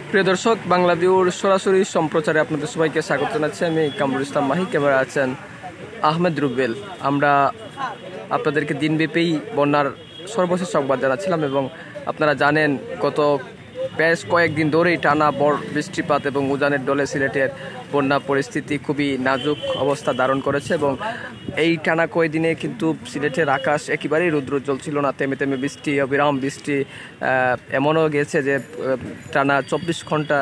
প্রিয় দর্শক, বাংলা ভিউর সরাসরি সম্প্রচারে আপনাদের সবাইকে স্বাগত জানাচ্ছি। আমি কামরুল ইসলাম মাহি, ক্যামেরা আছেন আহমেদ রুবেল। আমরা আপনাদেরকে দিনব্যাপী বন্যার সর্বশেষ সংবাদ জানাচ্ছিলাম এবং আপনারা জানেন গত বেশ কয়েকদিন ধরেই টানা বৃষ্টিপাত এবং উজানের দলে সিলেটের বন্যা পরিস্থিতি খুবই নাজুক অবস্থা ধারণ করেছে এবং এই টানা কয়েকদিনে কিন্তু সিলেটের আকাশ একেবারেই রৌদ্রোজ্জ্বল ছিল না। থেমে থেমে বৃষ্টি, অবিরাম বৃষ্টি, এমনও গেছে যে টানা 24 ঘন্টা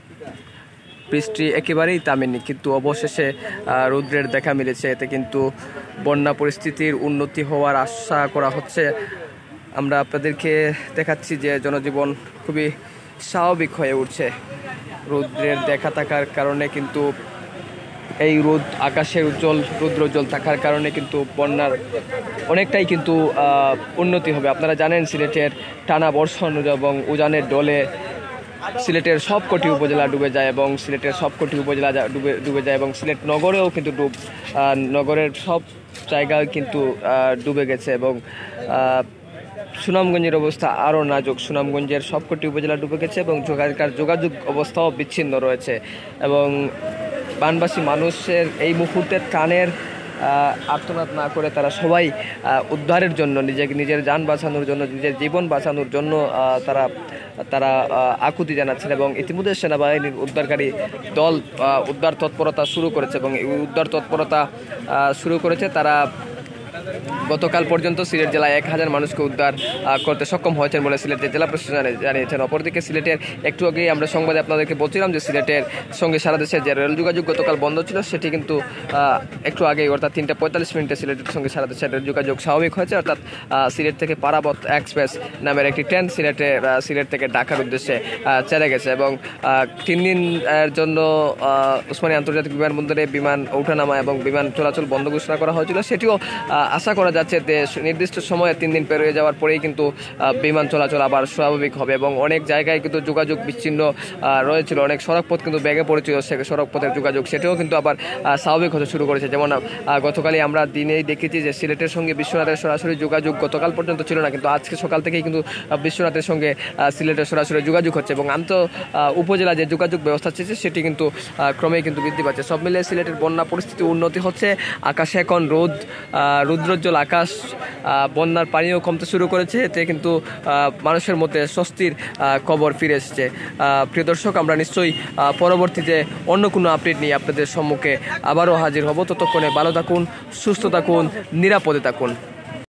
বৃষ্টি একেবারেই থামেনি, কিন্তু অবশেষে রৌদ্রের দেখা মিলেছে। এতে কিন্তু বন্যা পরিস্থিতির উন্নতি হওয়ার আশা করা হচ্ছে। আমরা আপনাদেরকে দেখাচ্ছি যে জনজীবন খুবই স্বাভাবিক হয়ে উঠছে রৌদ্রের দেখা থাকার কারণে। কিন্তু এই আকাশের রৌদ্রোজ্জ্বল থাকার কারণে কিন্তু বন্যার অনেকটাই কিন্তু উন্নতি হবে। আপনারা জানেন সিলেটের টানা বর্ষণ এবং উজানের দলে সিলেটের সবকটি উপজেলা ডুবে যায় এবং সিলেটের সবকটি উপজেলা ডুবে যায় এবং সিলেট নগরেও কিন্তু নগরের সব জায়গায় কিন্তু ডুবে গেছে এবং সুনামগঞ্জের অবস্থা আরও নাজুক। সুনামগঞ্জের সবকটি উপজেলা ডুবে গেছে এবং যোগাযোগ অবস্থাও বিচ্ছিন্ন রয়েছে এবং বানবাসী মানুষের এই মুহূর্তে ত্রাণের আর্তনাদ না করে তারা সবাই উদ্ধারের জন্য নিজের যান বাঁচানোর জন্য, নিজের জীবন বাঁচানোর জন্য তারা আকুতি জানাচ্ছেন এবং ইতিমধ্যে সেনাবাহিনীর উদ্ধারকারী দল উদ্ধার তৎপরতা শুরু করেছে এবং এই উদ্ধার তৎপরতা শুরু করেছে। তারা গতকাল পর্যন্ত সিলেট জেলায় 1000 মানুষকে উদ্ধার করতে সক্ষম হয়েছেন বলে সিলেটের জেলা প্রশাসন জানিয়েছেন। অপরদিকে সিলেটের একটু আগেই আমরা সংবাদে আপনাদেরকে বলছিলাম যে সিলেটের সঙ্গে সারা দেশের যে রেল যোগাযোগ গতকাল বন্ধ ছিল, সেটি কিন্তু একটু আগেই অর্থাৎ 3:45 সিলেটের সঙ্গে সারা দেশের রেল যোগাযোগ স্বাভাবিক হয়েছে। অর্থাৎ সিলেট থেকে পারাবত এক্সপ্রেস নামের একটি ট্রেন সিলেট থেকে ঢাকার উদ্দেশ্যে ছেড়ে গেছে এবং 3 দিনের জন্য ওসমানী আন্তর্জাতিক বিমানবন্দরে বিমান ওঠানামা এবং বিমান চলাচল বন্ধ ঘোষণা করা হয়েছিল। সেটিও আশা করা যাচ্ছে যে নির্দিষ্ট সময়ে 3 দিন পেরিয়ে যাওয়ার পরেই কিন্তু বিমান চলাচল আবার স্বাভাবিক হবে এবং অনেক জায়গায় কিন্তু যোগাযোগ বিচ্ছিন্ন রয়েছিল, অনেক সড়কপথ কিন্তু ব্যাগে পড়েছিল, সড়কপথের যোগাযোগ সেটাও কিন্তু আবার স্বাভাবিক হতে শুরু করেছে। যেমন গতকালই আমরা দিনেই দেখেছি যে সিলেটের সঙ্গে বিশ্বনাথের সরাসরি যোগাযোগ গতকাল পর্যন্ত ছিল না, কিন্তু আজকে সকাল থেকেই কিন্তু বিশ্বনাথের সঙ্গে সিলেটের সরাসরি যোগাযোগ হচ্ছে এবং উপজেলা যে যোগাযোগ ব্যবস্থা আছে সেটি কিন্তু ক্রমেই কিন্তু বৃদ্ধি পাচ্ছে। সব মিলিয়ে সিলেটের বন্যা পরিস্থিতি উন্নতি হচ্ছে। আকাশে এখন রৌদ্রোজ্জ্বল আকাশ, বন্যার পানিও কমতে শুরু করেছে। এতে কিন্তু মানুষের মধ্যে স্বস্তির খবর ফিরে এসেছে। প্রিয় দর্শক, আমরা নিশ্চয়ই পরবর্তীতে অন্য কোনো আপডেট নিয়ে আপনাদের সম্মুখে আবারও হাজির হব। ততক্ষণে ভালো থাকুন, সুস্থ থাকুন, নিরাপদে থাকুন।